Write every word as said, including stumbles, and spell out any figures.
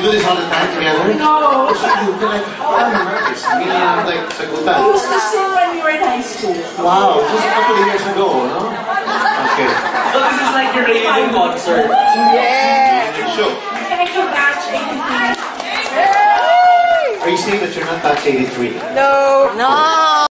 do this all the time together? No. What should you do? Like, I'm nervous. I mean, I'm like, sagutan. We used to sing when we were in high school. Wow, just a couple of years ago, no? Okay. So this is like your reunion concert. Yeah. Show. Thank you, batch eighty-three. Are you saying that you're not batch eighty-three? No. No.